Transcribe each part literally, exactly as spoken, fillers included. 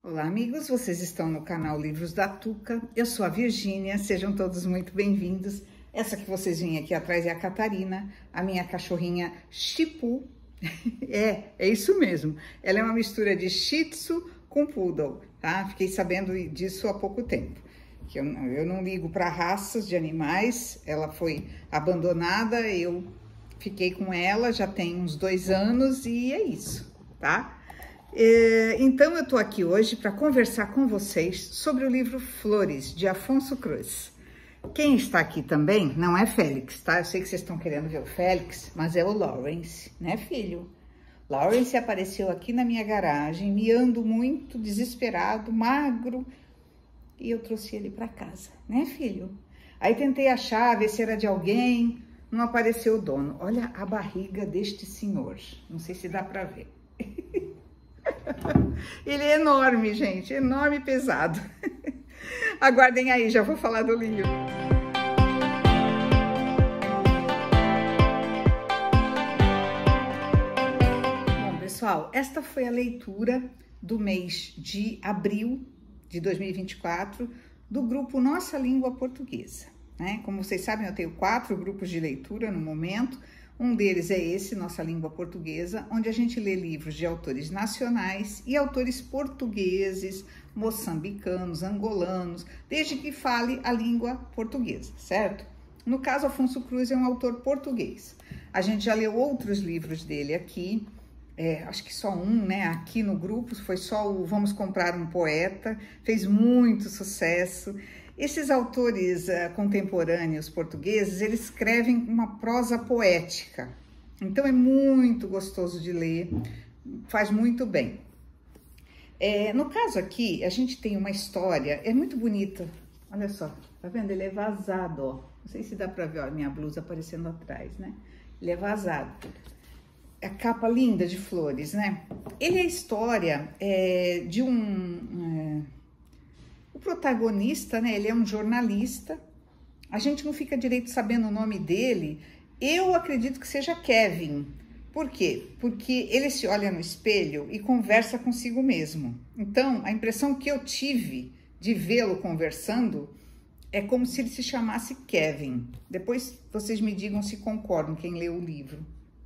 Olá, amigos, vocês estão no canal Livros da Tuca. Eu sou a Virgínia, sejam todos muito bem-vindos. Essa que vocês veem aqui atrás é a Catarina, a minha cachorrinha Chipu. É, é isso mesmo. Ela é uma mistura de Shih Tzu com Poodle, tá? Fiquei sabendo disso há pouco tempo. Que eu, eu não ligo para raças de animais, ela foi abandonada, eu fiquei com ela já tem uns dois anos e é isso, tá? Então, eu tô aqui hoje para conversar com vocês sobre o livro Flores, de Afonso Cruz. Quem está aqui também não é Félix, tá? Eu sei que vocês estão querendo ver o Félix, mas é o Lawrence, né, filho? Lawrence apareceu aqui na minha garagem, miando muito, desesperado, magro, e eu trouxe ele para casa, né, filho? Aí tentei achar, ver se era de alguém, não apareceu o dono. Olha a barriga deste senhor, não sei se dá para ver. Ele é enorme, gente, enorme e pesado. Aguardem aí, já vou falar do livro. Bom, pessoal, esta foi a leitura do mês de abril de dois mil e vinte e quatro do grupo Nossa Língua Portuguesa, né? Como vocês sabem, eu tenho quatro grupos de leitura no momento. Um deles é esse, Nossa Língua Portuguesa, onde a gente lê livros de autores nacionais e autores portugueses, moçambicanos, angolanos, desde que fale a língua portuguesa, certo? No caso, Afonso Cruz é um autor português. A gente já leu outros livros dele aqui, é, acho que só um, né? Aqui no grupo foi só o Vamos Comprar um Poeta, fez muito sucesso. Esses autores uh, contemporâneos portugueses, eles escrevem uma prosa poética, então é muito gostoso de ler, faz muito bem. É, no caso aqui, a gente tem uma história, é muito bonita, olha só, tá vendo? Ele é vazado, ó. Não sei se dá pra ver, ó, a minha blusa aparecendo atrás, né? Ele é vazado. A capa linda de flores, né? Ele é a história é, de um... É, O protagonista, né, ele é um jornalista, a gente não fica direito sabendo o nome dele, eu acredito que seja Kevin. Por quê? Porque ele se olha no espelho e conversa consigo mesmo. Então, a impressão que eu tive de vê-lo conversando é como se ele se chamasse Kevin. Depois vocês me digam se concordam, quem leu o livro.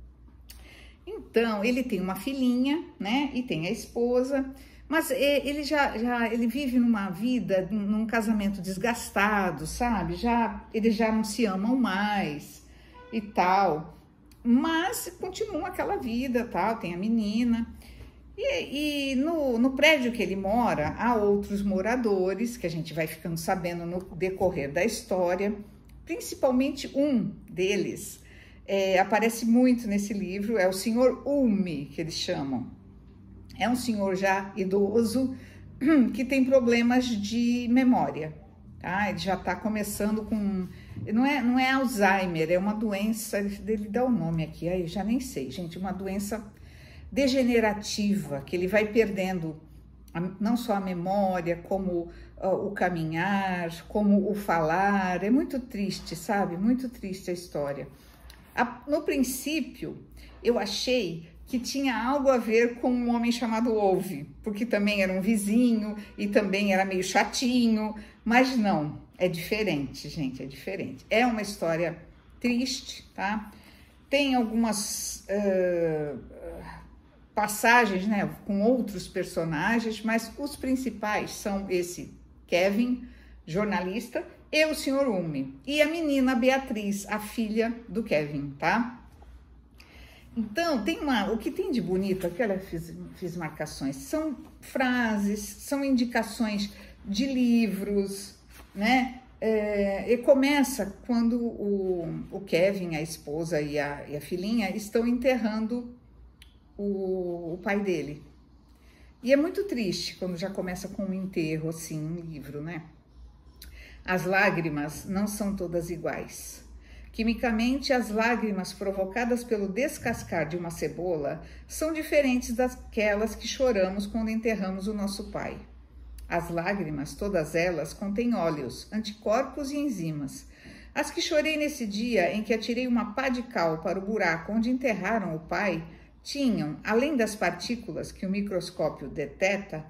Então, ele tem uma filhinha, né, e tem a esposa. Mas ele já, já ele vive numa vida, num casamento desgastado, sabe? Já, eles já não se amam mais e tal. Mas continua aquela vida, tal, tem a menina. E, e no, no prédio que ele mora, há outros moradores, que a gente vai ficando sabendo no decorrer da história. Principalmente um deles é, aparece muito nesse livro, é o senhor Ulme, que eles chamam. É um senhor já idoso que tem problemas de memória, tá? Ele já tá começando com... Não é, não é Alzheimer, é uma doença... Ele dá o nome aqui, aí já nem sei, gente. Uma doença degenerativa, que ele vai perdendo a, não só a memória, como uh, o caminhar, como o falar. É muito triste, sabe? Muito triste a história. A, no princípio, eu achei... que tinha algo a ver com um homem chamado Ove, porque também era um vizinho e também era meio chatinho, mas não, é diferente, gente, é diferente. É uma história triste, tá? Tem algumas uh, passagens, né, com outros personagens, mas os principais são esse Kevin, jornalista, e o senhor Ulme, e a menina Beatriz, a filha do Kevin, tá? Então, tem uma, o que tem de bonito, aqui eu fiz, fiz marcações, são frases, são indicações de livros, né? É, e começa quando o, o Kevin, a esposa e a, e a filhinha estão enterrando o, o pai dele. E é muito triste quando já começa com um enterro, assim, um livro, né? As lágrimas não são todas iguais. Quimicamente, as lágrimas provocadas pelo descascar de uma cebola são diferentes daquelas que choramos quando enterramos o nosso pai. As lágrimas, todas elas, contêm óleos, anticorpos e enzimas. As que chorei nesse dia em que atirei uma pá de cal para o buraco onde enterraram o pai, tinham, além das partículas que o microscópio deteta,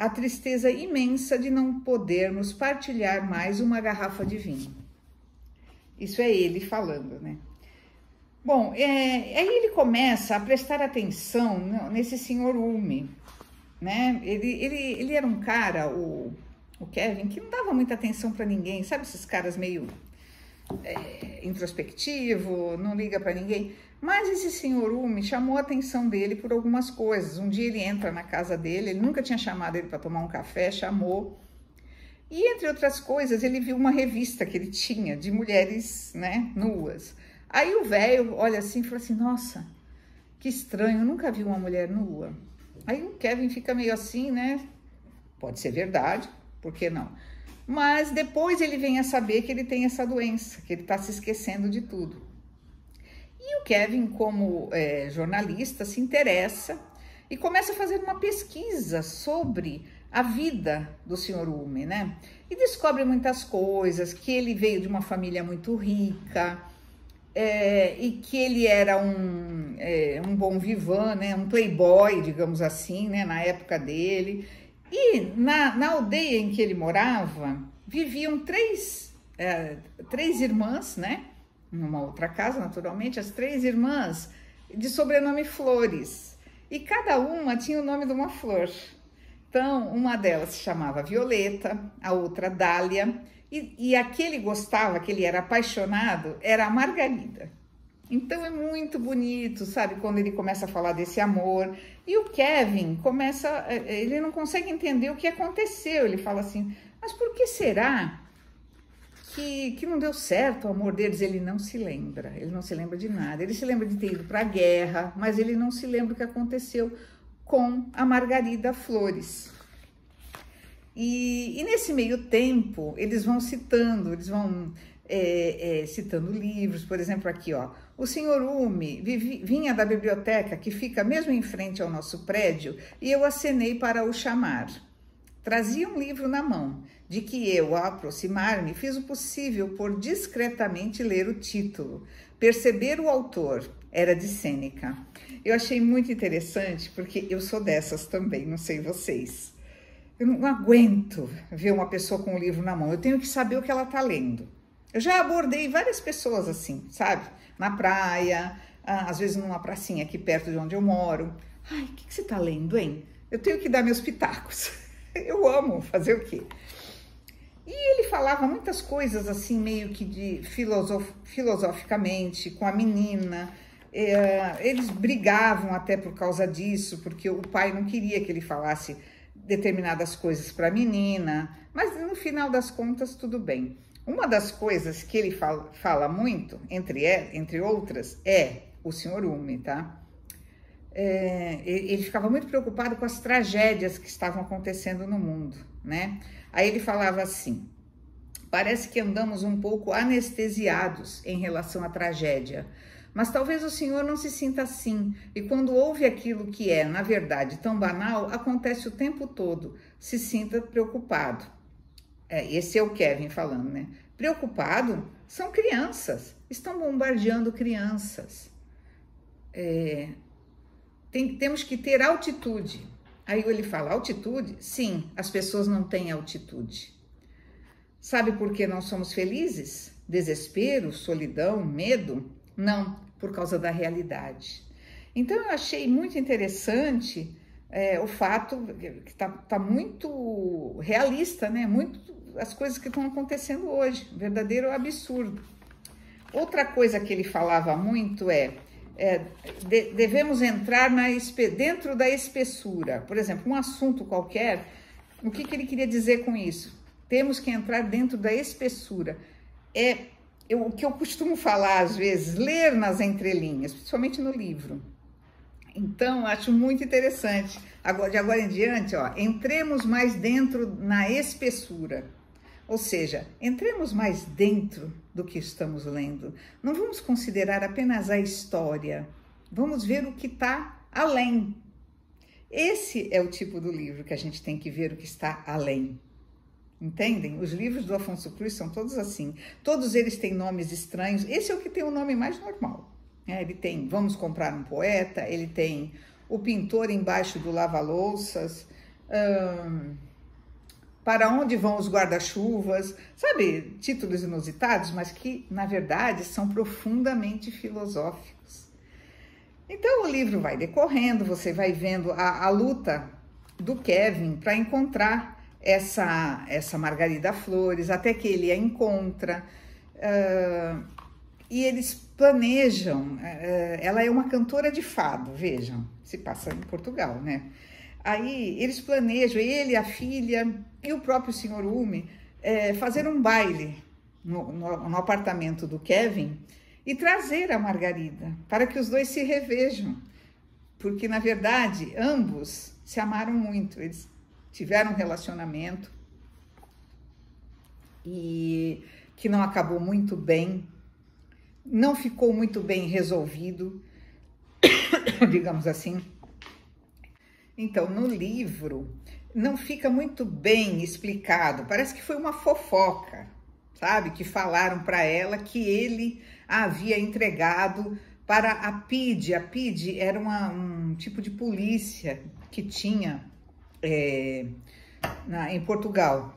a tristeza imensa de não podermos partilhar mais uma garrafa de vinho. Isso é ele falando, né? Bom, é, aí ele começa a prestar atenção nesse senhor Ulme, né? Ele, ele, ele era um cara, o, o Kevin, que não dava muita atenção para ninguém, sabe esses caras meio é, introspectivo, não liga para ninguém. Mas esse senhor Ulme chamou a atenção dele por algumas coisas. Um dia ele entra na casa dele, ele nunca tinha chamado ele para tomar um café, chamou. E entre outras coisas, ele viu uma revista que ele tinha de mulheres, né, nuas. Aí o velho olha assim e fala assim, nossa, que estranho, eu nunca vi uma mulher nua. Aí o Kevin fica meio assim, né? Pode ser verdade, por que não? Mas depois ele vem a saber que ele tem essa doença, que ele está se esquecendo de tudo. E o Kevin, como é, jornalista, se interessa e começa a fazer uma pesquisa sobre a vida do senhor Ulme, né? E descobre muitas coisas, que ele veio de uma família muito rica, É, e que ele era um, é, um bom vivant, né, um playboy, digamos assim, né, na época dele. E na, na aldeia em que ele morava, viviam três, é, três irmãs, né, numa outra casa, naturalmente, as três irmãs de sobrenome Flores. E cada uma tinha o nome de uma flor. Então, uma delas se chamava Violeta, a outra Dália, E, e a que ele gostava, que ele era apaixonado, era a Margarida. Então é muito bonito, sabe, quando ele começa a falar desse amor. E o Kevin começa, ele não consegue entender o que aconteceu. Ele fala assim, mas por que será que, que não deu certo o amor deles? Ele não se lembra, ele não se lembra de nada. Ele se lembra de ter ido para a guerra, mas ele não se lembra o que aconteceu com a Margarida Flores. E, e nesse meio tempo, eles vão citando, eles vão é, é, citando livros, por exemplo, aqui, ó. O senhor Ulme vivi, vinha da biblioteca que fica mesmo em frente ao nosso prédio e eu acenei para o chamar. Trazia um livro na mão, de que eu, ao aproximar-me, fiz o possível por discretamente ler o título, perceber o autor, era de Sêneca. Eu achei muito interessante, porque eu sou dessas também, não sei vocês. Eu não aguento ver uma pessoa com um livro na mão, eu tenho que saber o que ela está lendo. Eu já abordei várias pessoas assim, sabe? Na praia, às vezes numa pracinha aqui perto de onde eu moro. Ai, o que, que você está lendo, hein? Eu tenho que dar meus pitacos. Eu amo fazer o quê? E ele falava muitas coisas assim, meio que de filosof... filosoficamente, com a menina. É, eles brigavam até por causa disso, porque o pai não queria que ele falasse determinadas coisas para a menina, mas no final das contas tudo bem. Uma das coisas que ele fala, fala muito, entre, entre outras, é o senhor Ulme, tá? É, ele ficava muito preocupado com as tragédias que estavam acontecendo no mundo, né? Aí ele falava assim, parece que andamos um pouco anestesiados em relação à tragédia, mas talvez o senhor não se sinta assim, e quando ouve aquilo que é, na verdade, tão banal, acontece o tempo todo, se sinta preocupado. É, esse é o Kevin falando, né? Preocupado? São crianças, estão bombardeando crianças. É, tem, temos que ter altitude. Aí ele fala, altitude? Sim, as pessoas não têm altitude. Sabe por que não somos felizes? Desespero, solidão, medo? Não, por causa da realidade. Então, eu achei muito interessante é, o fato que está tá muito realista, né? Muito as coisas que estão acontecendo hoje, um verdadeiro absurdo. Outra coisa que ele falava muito é, é de, devemos entrar na, dentro da espessura. Por exemplo, um assunto qualquer, o que, que ele queria dizer com isso? Temos que entrar dentro da espessura. É Eu, o que eu costumo falar, às vezes, ler nas entrelinhas, principalmente no livro. Então, acho muito interessante. Agora, de agora em diante, ó, entremos mais dentro na espessura. Ou seja, entremos mais dentro do que estamos lendo. Não vamos considerar apenas a história. Vamos ver o que está além. Esse é o tipo do livro que a gente tem que ver o que está além. Entendem? Os livros do Afonso Cruz são todos assim. Todos eles têm nomes estranhos. Esse é o que tem o nome mais normal. É, ele tem Vamos Comprar um Poeta, ele tem O Pintor Embaixo do Lava-Louças, hum, Para onde vão os guarda-chuvas, sabe, títulos inusitados, mas que, na verdade, são profundamente filosóficos. Então, o livro vai decorrendo, você vai vendo a, a luta do Kevin para encontrar essa, essa Margarida Flores, até que ele a encontra, uh, e eles planejam, uh, ela é uma cantora de fado, vejam, se passa em Portugal, né? Aí eles planejam, ele, a filha e o próprio senhor Ume, é, fazer um baile no, no, no apartamento do Kevin e trazer a Margarida, para que os dois se revejam, porque na verdade ambos se amaram muito, eles tiveram um relacionamento e que não acabou muito bem, não ficou muito bem resolvido, digamos assim. Então, no livro, não fica muito bem explicado, parece que foi uma fofoca, sabe? Que falaram para ela que ele a havia entregado para a P I D. A P I D era uma, um tipo de polícia que tinha é, na, em Portugal.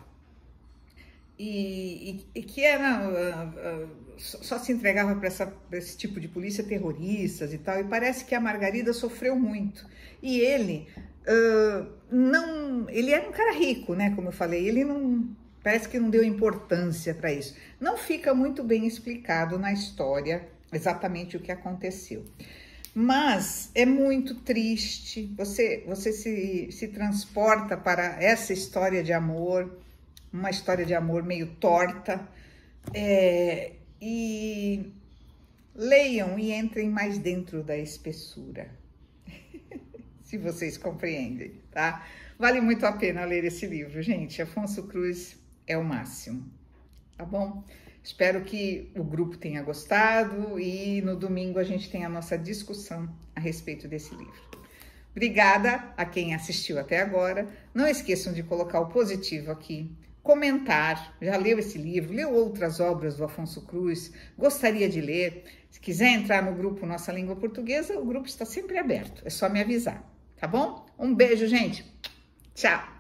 E, e, e que era, uh, uh, só se entregava para esse tipo de polícia terroristas e tal, e parece que a Margarida sofreu muito, e ele uh, não, ele era um cara rico, né, como eu falei, ele não, parece que não deu importância para isso, não fica muito bem explicado na história exatamente o que aconteceu, mas é muito triste, você, você se, se transporta para essa história de amor, uma história de amor meio torta, é, e leiam e entrem mais dentro da espessura, se vocês compreendem, tá? Vale muito a pena ler esse livro, gente. Afonso Cruz é o máximo, tá bom? Espero que o grupo tenha gostado e no domingo a gente tenha a nossa discussão a respeito desse livro. Obrigada a quem assistiu até agora. Não esqueçam de colocar o positivo aqui, comentar, já leu esse livro, leu outras obras do Afonso Cruz, gostaria de ler. Se quiser entrar no grupo Nossa Língua Portuguesa, o grupo está sempre aberto, é só me avisar, tá bom? Um beijo, gente. Tchau.